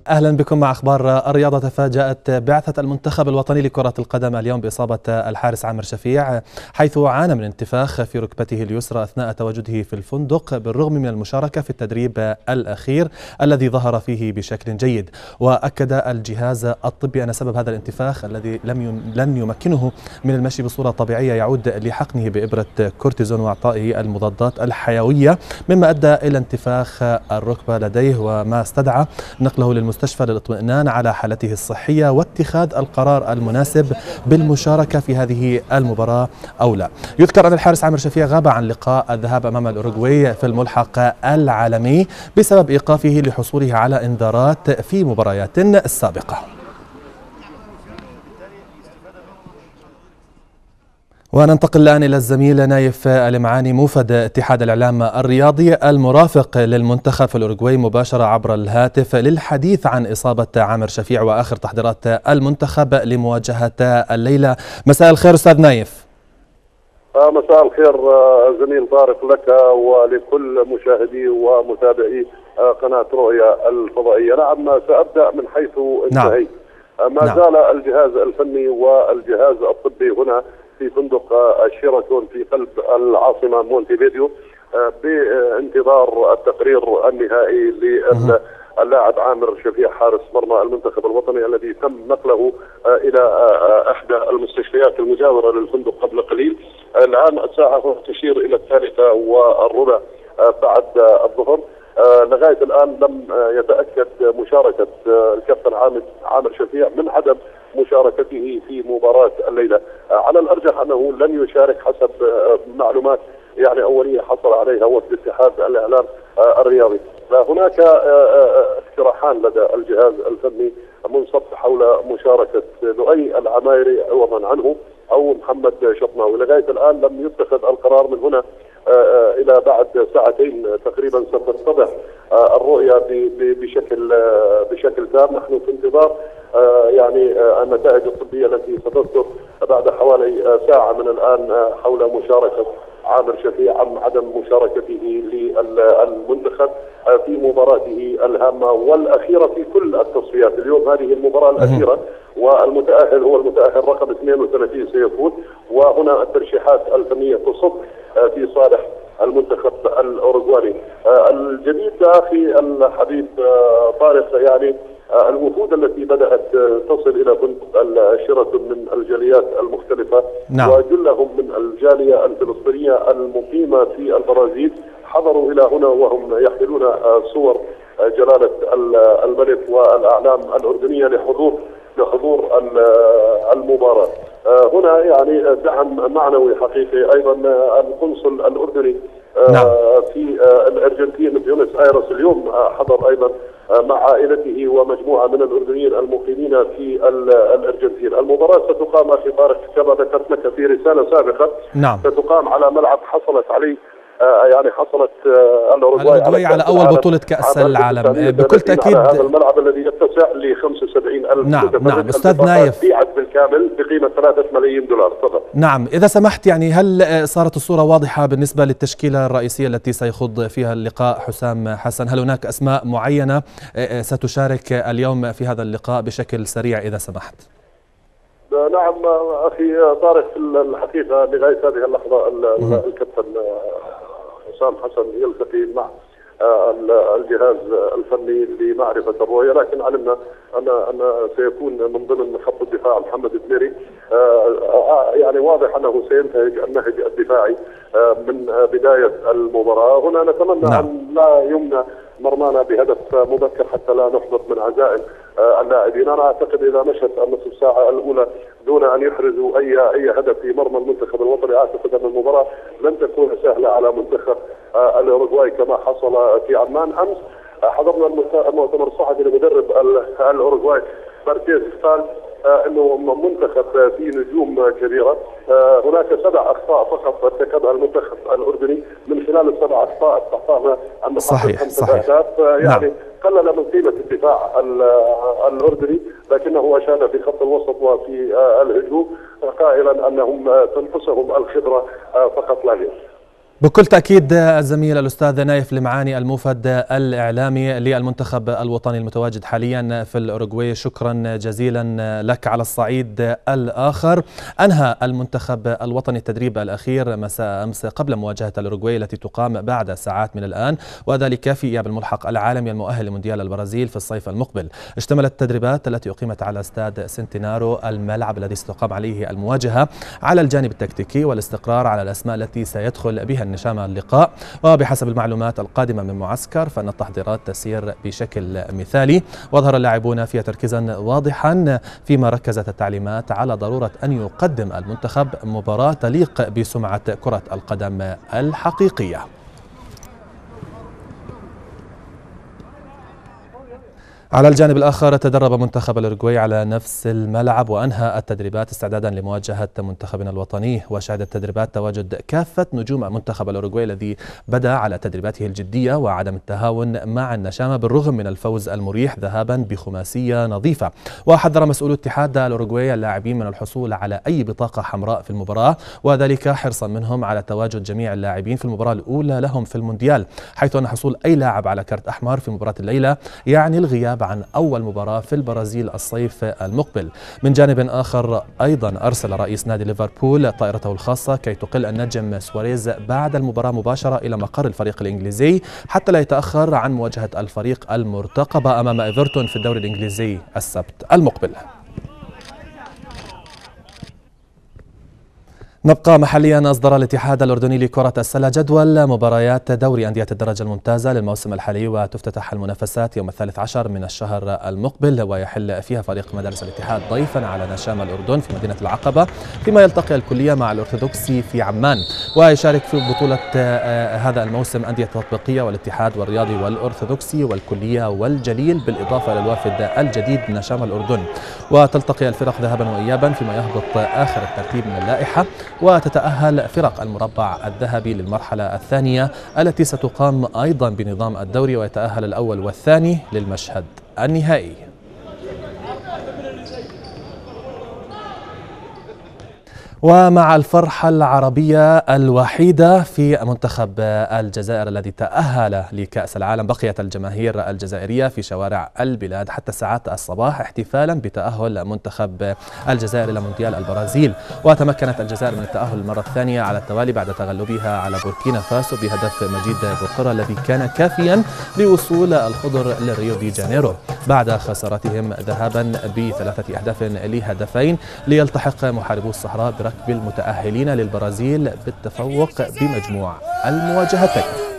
أهلا بكم مع أخبار الرياضة. تفاجأت بعثة المنتخب الوطني لكرة القدم اليوم بإصابة الحارس عامر شفيع، حيث عانى من انتفاخ في ركبته اليسرى أثناء تواجده في الفندق، بالرغم من المشاركة في التدريب الأخير الذي ظهر فيه بشكل جيد. وأكد الجهاز الطبي أن سبب هذا الانتفاخ الذي لن يمكنه من المشي بصورة طبيعية يعود لحقنه بإبرة كورتيزون وإعطائه المضادات الحيوية، مما أدى إلى انتفاخ الركبة لديه، وما استدعى نقله للمستشفى للاطمئنان على حالته الصحية واتخاذ القرار المناسب بالمشاركة في هذه المباراة أو لا. يذكر أن الحارس عامر شفيع غاب عن لقاء الذهاب أمام الأوروغواي في الملحق العالمي بسبب إيقافه لحصوله على إنذارات في مباريات سابقة. وننتقل الآن إلى الزميل نايف المعاني، موفد اتحاد الإعلام الرياضي المرافق للمنتخب في الأوروغواي، مباشرة عبر الهاتف للحديث عن إصابة عامر شفيع وآخر تحضيرات المنتخب لمواجهة الليلة. مساء الخير أستاذ نايف. مساء الخير زميل طارق لك ولكل مشاهدي ومتابعي قناة رؤيا الفضائية. نعم، سأبدأ من حيث انتهيت. ما زال الجهاز الفني والجهاز الطبي هنا في فندق الشيراتون في قلب العاصمة مونتيفيديو بانتظار التقرير النهائي للاعب عامر شفيع حارس مرمى المنتخب الوطني الذي تم نقله إلى إحدى المستشفيات المجاورة للفندق قبل قليل. الآن الساعة تشير إلى 3:15 بعد الظهر. لغاية الآن لم يتأكد مشاركة الكابتن عامر شفيع من عدم مشاركته في مباراة الليلة. على الأرجح أنه لن يشارك حسب معلومات أولية حصل عليها وفد اتحاد الإعلام الرياضي. هناك اقتراحان لدى الجهاز الفني منصب حول مشاركة لؤي العمايري عوضا عنه أو محمد شطناوي. لغاية الآن لم يتخذ القرار. من هنا إلى بعد ساعتين تقريبا ستتضح الرؤية بشكل تام. نحن في انتظار النتائج الطبية التي ستصدر بعد حوالي ساعة من الآن حول مشاركة عامر شفيع عن عدم مشاركته للمنتخب في مباراته الهامة والأخيرة في كل التصفيات. اليوم هذه المباراة الأخيرة والمتأهل هو المتأهل رقم 32 سيفوز، وهنا الترشيحات الفنية تصب في صالح المنتخب الأوروغواني. الجديد أخي الحبيب طارق، الوفود التي بدأت تصل إلى فندق الشيراتون من الجاليات المختلفة، وجلهم من الجالية الفلسطينية المقيمة في البرازيل، حضروا إلى هنا وهم يحملون صور جلالة الملك والأعلام الأردنية لحضور المباراة. هنا دعم معنوي حقيقي. أيضا القنصل الأردني في الأرجنتين بيونس آيرس اليوم حضر أيضا مع عائلته ومجموعة من الأردنيين المقيمين في الأرجنتين. المباراة ستقام أخي طارق كما ذكرت لك في رسالة سابقة. ستقام على ملعب حصلت عليه حصلت الأوروغواي على أول بطولة كأس العالم بكل تأكيد. هذا الملعب الذي يتسع ل 75,000 نعم أستاذ نايف، بيعت بالكامل بقيمة 3 ملايين دولار. تفضل. نعم، إذا سمحت، هل صارت الصورة واضحة بالنسبة للتشكيلة الرئيسية التي سيخوض فيها اللقاء حسام حسن؟ هل هناك أسماء معينة ستشارك اليوم في هذا اللقاء بشكل سريع إذا سمحت؟ نعم أخي طارق، في الحقيقة لغاية هذه اللحظة الكابتن حسام حسن يلتقي مع الجهاز الفني لمعرفة الرؤية، لكن علمنا أن سيكون من ضمن خط الدفاع محمد الدميري. واضح أنه سينتهج النهج الدفاعي من بداية المباراة. هنا نتمنى أن لا يمنع مرمانا بهدف مبكر حتى لا نحبط من عزائم اللاعبين. أنا أعتقد إذا مشت النصف ساعة الأولى دون أن يحرزوا أي هدف في مرمى المنتخب الوطني، أعتقد أن المباراة لن تكون سهلة على منتخب الأوروغواي كما حصل في عمان أمس. حضرنا المؤتمر الصحفي لمدرب الأوروغواي مارتيز، قال انه منتخب فيه نجوم كبيره. هناك 7 اخطاء فقط ارتكبها المنتخب الاردني. من خلال ال7 اخطاء استطعنا ان نحقق 5 اهداف. قلل من قيمه الدفاع الاردني، لكنه اشاد في خط الوسط وفي الهجوم قائلا انهم تنقصهم الخبره فقط لا غير. بكل تأكيد الزميل الأستاذ نايف المعاني الموفد الإعلامي للمنتخب الوطني المتواجد حاليا في الأوروغواي، شكرا جزيلا لك. على الصعيد الآخر، أنهى المنتخب الوطني التدريب الأخير مساء أمس قبل مواجهة الأوروغواي التي تقام بعد ساعات من الآن، وذلك في إياب الملحق العالمي المؤهل لمونديال البرازيل في الصيف المقبل. اشتملت التدريبات التي أقيمت على استاد سنتينارو الملعب الذي ستقام عليه المواجهة على الجانب التكتيكي والاستقرار على الأسماء التي سيدخل بها النشام اللقاء. وبحسب المعلومات القادمة من معسكر فإن التحضيرات تسير بشكل مثالي، وأظهر اللاعبون فيها تركيزا واضحا، فيما ركزت التعليمات على ضرورة أن يقدم المنتخب مباراة تليق بسمعة كرة القدم الحقيقية. على الجانب الآخر، تدرب منتخب الأوروغواي على نفس الملعب وأنهى التدريبات استعدادا لمواجهة منتخبنا الوطني. وشهدت التدريبات تواجد كافة نجوم منتخب الأوروغواي الذي بدا على تدريباته الجدية وعدم التهاون مع النشامة بالرغم من الفوز المريح ذهابا بخماسية نظيفة. وحذر مسؤول اتحاد الأوروغواي اللاعبين من الحصول على أي بطاقة حمراء في المباراة، وذلك حرصا منهم على تواجد جميع اللاعبين في المباراة الأولى لهم في المونديال، حيث أن حصول أي لاعب على كرت أحمر في مباراة الليلة يعني الغياب عن أول مباراة في البرازيل الصيف المقبل. من جانب آخر، أيضا أرسل رئيس نادي ليفربول طائرته الخاصة كي تقل النجم سواريز بعد المباراة مباشرة إلى مقر الفريق الإنجليزي حتى لا يتأخر عن مواجهة الفريق المرتقبة أمام إيفرتون في الدوري الإنجليزي السبت المقبل. نبقى محليا. أصدر الاتحاد الأردني لكرة السلة جدول مباريات دوري أندية الدرجة الممتازة للموسم الحالي، وتفتتح المنافسات يوم 13 من الشهر المقبل، ويحل فيها فريق مدارس الاتحاد ضيفا على نشام الأردن في مدينة العقبة، فيما يلتقي الكلية مع الأرثوذكسي في عمان. ويشارك في بطولة هذا الموسم أندية تطبيقية والاتحاد والرياضي والأرثوذكسي والكلية والجليل، بالإضافة إلى الوافد الجديد نشام الأردن. وتلتقي الفرق ذهابا وإيابا فيما يهبط آخر الترتيب من اللائحة، وتتأهل فرق المربع الذهبي للمرحلة الثانية التي ستقام أيضا بنظام الدوري، ويتأهل الأول والثاني للمشهد النهائي. ومع الفرحة العربية الوحيدة في منتخب الجزائر الذي تأهل لكأس العالم، بقيت الجماهير الجزائرية في شوارع البلاد حتى ساعات الصباح احتفالا بتأهل منتخب الجزائر إلى مونديال البرازيل. وتمكنت الجزائر من التأهل المرة الثانية على التوالي بعد تغلبها على بوركينا فاسو بهدف مجيد بقرة الذي كان كافيا لوصول الخضر لريو دي جانيرو بعد خسارتهم ذهابا ب3 أهداف لهدفين، ليلتحق محاربو الصحراء بركب المتأهلين للبرازيل بالتفوق بمجموع المواجهتين.